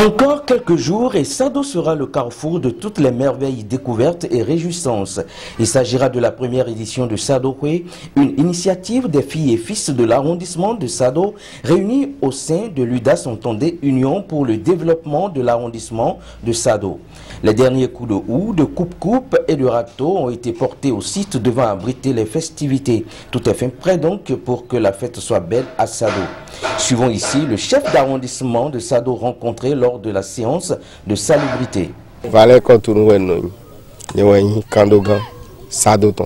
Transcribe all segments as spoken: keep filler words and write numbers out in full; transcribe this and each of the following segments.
Encore quelques jours et Sado sera le carrefour de toutes les merveilles découvertes et réjouissances. Il s'agira de la première édition de Sado Hue, une initiative des filles et fils de l'arrondissement de Sado réunis au sein de l'U D A S Entendez Union pour le développement de l'arrondissement de Sado. Les derniers coups de houe, de coupe-coupe et de râteau ont été portés au site devant abriter les festivités. Tout est fin prêt donc pour que la fête soit belle à Sado. Suivons ici le chef d'arrondissement de Sado rencontré lors de la séance de salubrité. Valais quand nous venons, nous avons Kandogan, Sadoton.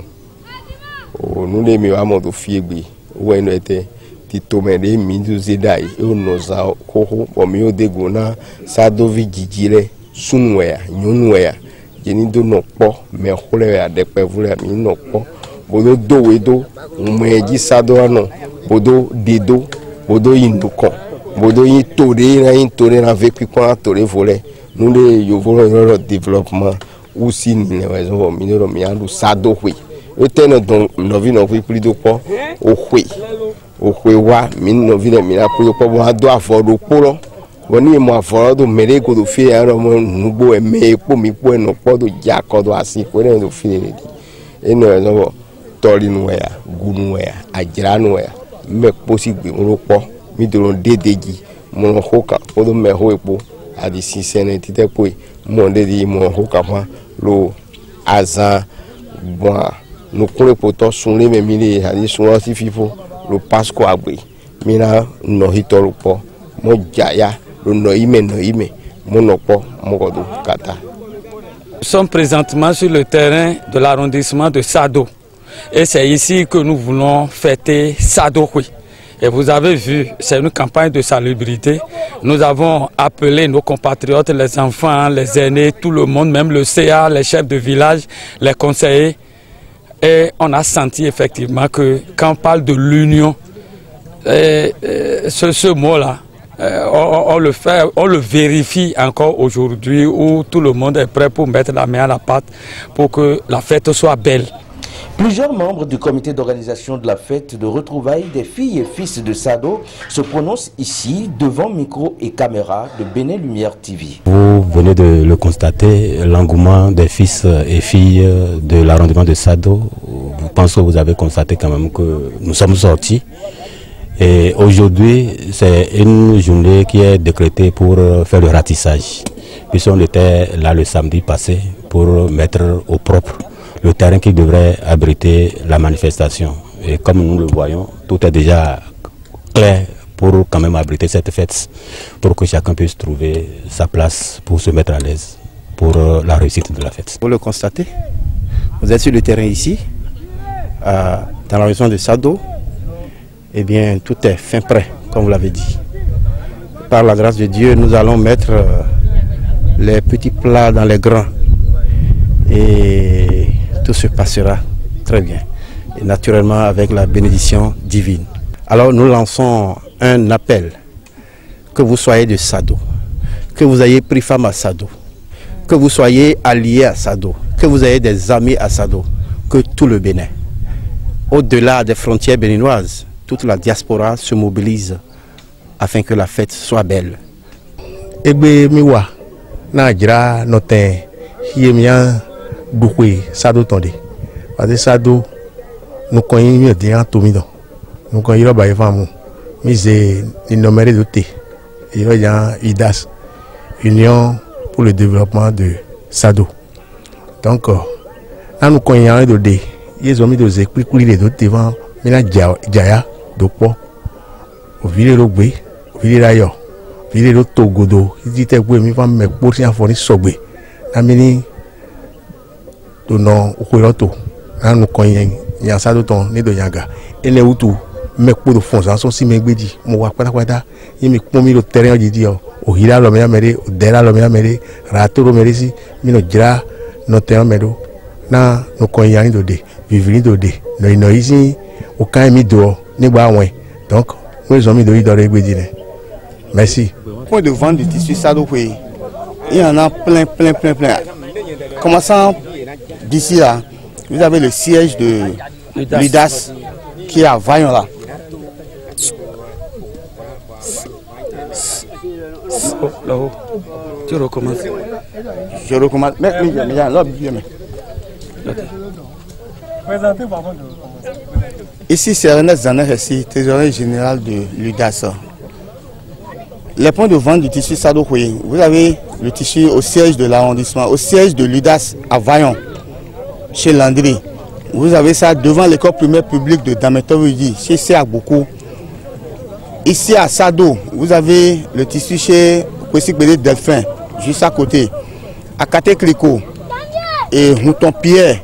Nous les meilleurs amants de Fiegui, où nous étions, Titomede, Mindu Zedai, et nous avons Koko, au milieu de Gona, Sadovi Gidile, Sunwea, Yunwea, Jenido no po, mais Holea de Pevula, Mino po, Bodo Doedo, Umeji Sadoano, Bodo Dedo, Bodo Induko. Bodo yi tore na yi tore na vécu qu'on a tore volé nous les yo volons le développement aussi ni les raisons minero miandu Sado Hue e teno donc no vi no plus de quoi au Hue au Hue wa min no vi le mina pour ko bo ado aforo polo boni mo aforo do mere ko do fi ara mo nubo e me po mi po no po do ja ko do asi ko ne do fi ni e no raison tori no ya gunu ya ajira no ya me posi gbe mo po mi doron dédégi mon hoka odo me hoepo adi sisene tite poi mon dédi mon hoka ma lo azan bon no kure poto sunle me mili adi sunwa si fifo lo pasco agbe mina no hitoro po mo jaya lo no ime no ime mo no po mo godo kata. Nous sommes présentement sur le terrain de l'arrondissement de Sado et c'est ici que nous voulons fêter Sado Hue. Et vous avez vu, c'est une campagne de salubrité. Nous avons appelé nos compatriotes, les enfants, les aînés, tout le monde, même le C A, les chefs de village, les conseillers. Et on a senti effectivement que quand on parle de l'union, ce, ce mot-là, on, on le fait, on le vérifie encore aujourd'hui où tout le monde est prêt pour mettre la main à la pâte pour que la fête soit belle. Plusieurs membres du comité d'organisation de la fête de retrouvailles des filles et fils de Sado se prononcent ici devant micro et caméra de Béné Lumière T V. Vous venez de le constater, l'engouement des fils et filles de l'arrondissement de Sado. Je pense que vous avez constaté quand même que nous sommes sortis. Et aujourd'hui, c'est une journée qui est décrétée pour faire le ratissage. Puisqu'on était là le samedi passé pour mettre au propre le terrain qui devrait abriter la manifestation. Et comme nous le voyons, tout est déjà clair pour quand même abriter cette fête, pour que chacun puisse trouver sa place pour se mettre à l'aise pour la réussite de la fête. Vous le constatez, vous êtes sur le terrain ici, euh, dans la région de Sado, eh bien tout est fin prêt, comme vous l'avez dit. Par la grâce de Dieu, nous allons mettre euh, les petits plats dans les grands. Et tout se passera très bien, et naturellement avec la bénédiction divine. Alors nous lançons un appel, que vous soyez de Sado, que vous ayez pris femme à Sado, que vous soyez alliés à Sado, que vous ayez des amis à Sado, que tout le Bénin, au-delà des frontières béninoises, toute la diaspora se mobilise afin que la fête soit belle. Ebe miwa na jira note hiemia Doué, Sado tondé. Parce que Sado, nous connaissons bien Tomido. Nous connaissons bien les femmes. Mais c'est une nommée de thé. Il y a U D A S, Union pour le développement de Sado. Donc, là nous connaissons de thé. Ils ont mis des écrits pour les autres devant. Mais là, Jaya, Dopo, au village de Rogbe, au village d'ailleurs, au village de Togodo. Ils disent que les femmes me posent un fourni Sogbe. Namini non okuloto anu konyen ya Sado ton ni do yanga ele utu me po do fonza so si me gbeji mo wa pátápátá yi mi pon mi lo terrain odidi o ohira lo me amere o dera lo me amere rato lo mere si mi no jira no terrain medo na no konyen do de vivri do de no ino isi o kan mi do nígbà wen donc mo zo mi do idore gbeji ne. Merci. Point de vente de tissu Sado Hue, il y en a plein plein plein plein. Commençant d'ici là, vous avez le siège de l'U D A S qui est à Vaillant là. Oh, là-haut. Tu recommences. Je recommande. Mais, mais, mais, mais, là, mais. Ici, c'est Ernest Zaner, ici, trésorier général de l'U D A S. Les points de vente du tissu Sadokwe, vous avez le tissu au siège de l'arrondissement, au siège de l'U D A S à Vaillon, chez Landry. Vous avez ça devant l'école primaire publique de Dametorudi, chez Seakboko. Ici à Sado, vous avez le tissu chez Kwesik Bede Delphin, juste à côté. À Kate Kriko et Mouton Pierre.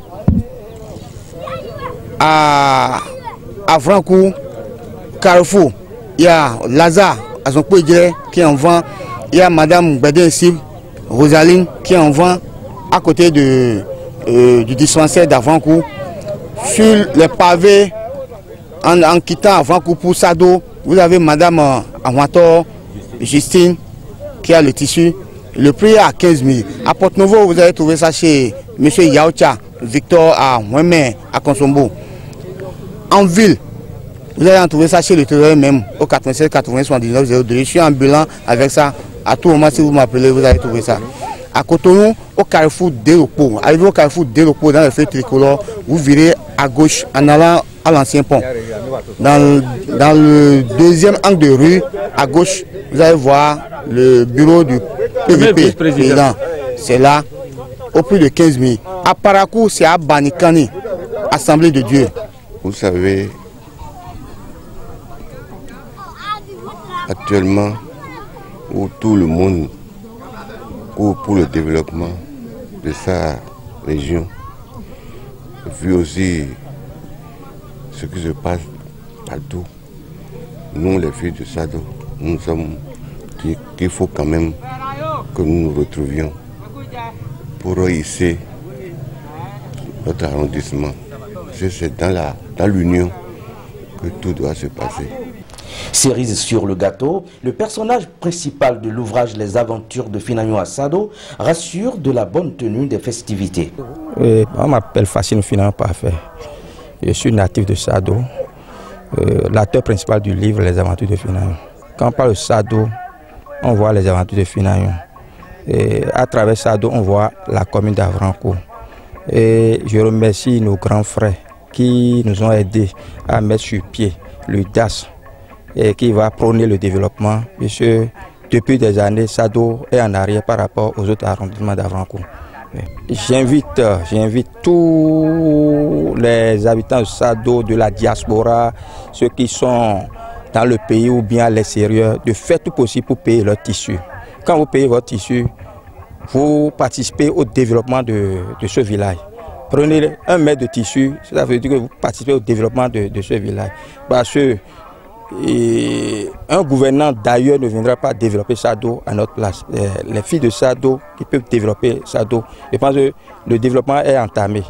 À, à Franco, Carrefour, il y a Lazare, à son qui en vend. Il y a Madame Beden Sib, Rosaline, qui en vend à côté de, euh, du dispensaire d'Avrancourt. Sur les pavés, en, en quittant Avrancourt pour Sado, vous avez Madame euh, Amator, Justine, qui a le tissu. Le prix est à quinze mille. À Porte-Nouveau, vous allez trouver ça chez M. Yaocha, Victor à Mouemé, à Consombo. En ville, vous allez en trouver ça chez le trésorier même, au quatre-vingt-sept quatre-vingts soixante-dix-neuf zéro deux. Je suis ambulant avec ça. À tout moment, si vous m'appelez, vous allez trouver ça. À Cotonou, au carrefour des repos. Arrivé au carrefour des repos, dans le feu tricolore, vous virez à gauche en allant à l'ancien pont. Dans le, dans le deuxième angle de rue, à gauche, vous allez voir le bureau du P V P, président. C'est là, au prix de quinze mille. À Parakou, c'est à Banikani, Assemblée de Dieu. Vous savez, actuellement, où tout le monde court pour le développement de sa région, vu aussi ce qui se passe partout, nous les filles de Sado, nous sommes qu'il faut quand même que nous nous retrouvions pour hisser notre arrondissement. C'est dans la dans l'union que tout doit se passer. Cerise sur le gâteau, le personnage principal de l'ouvrage Les Aventures de Finayon à Sado rassure de la bonne tenue des festivités. Oui, on m'appelle Facine Finayon Parfait. Je suis natif de Sado, euh, l'acteur principal du livre Les Aventures de Finayon. Quand on parle de Sado, on voit les aventures de Finayon. Et à travers Sado, on voit la commune d'Avrancourt. Et je remercie nos grands frères qui nous ont aidés à mettre sur pied l'U D A S et qui va prôner le développement, puisque depuis des années, Sado est en arrière par rapport aux autres arrondissements d'Avrancourt. J'invite, j'invite tous les habitants de Sado, de la diaspora, ceux qui sont dans le pays ou bien à l'extérieur, de faire tout possible pour payer leur tissu. Quand vous payez votre tissu, vous participez au développement de, de ce village. Prenez un mètre de tissu, ça veut dire que vous participez au développement de, de ce village. Parce que et un gouvernant d'ailleurs ne viendra pas développer Sado à notre place. Les filles de Sado qui peuvent développer Sado, je pense que le développement est entamé.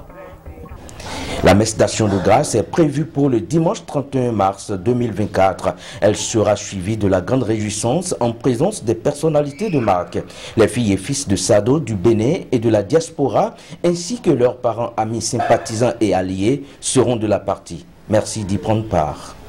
La messe d'action de grâce est prévue pour le dimanche trente et un mars deux mille vingt-quatre. Elle sera suivie de la grande réjouissance en présence des personnalités de marque. Les filles et fils de Sado, du Bénin et de la diaspora, ainsi que leurs parents, amis, sympathisants et alliés seront de la partie. Merci d'y prendre part.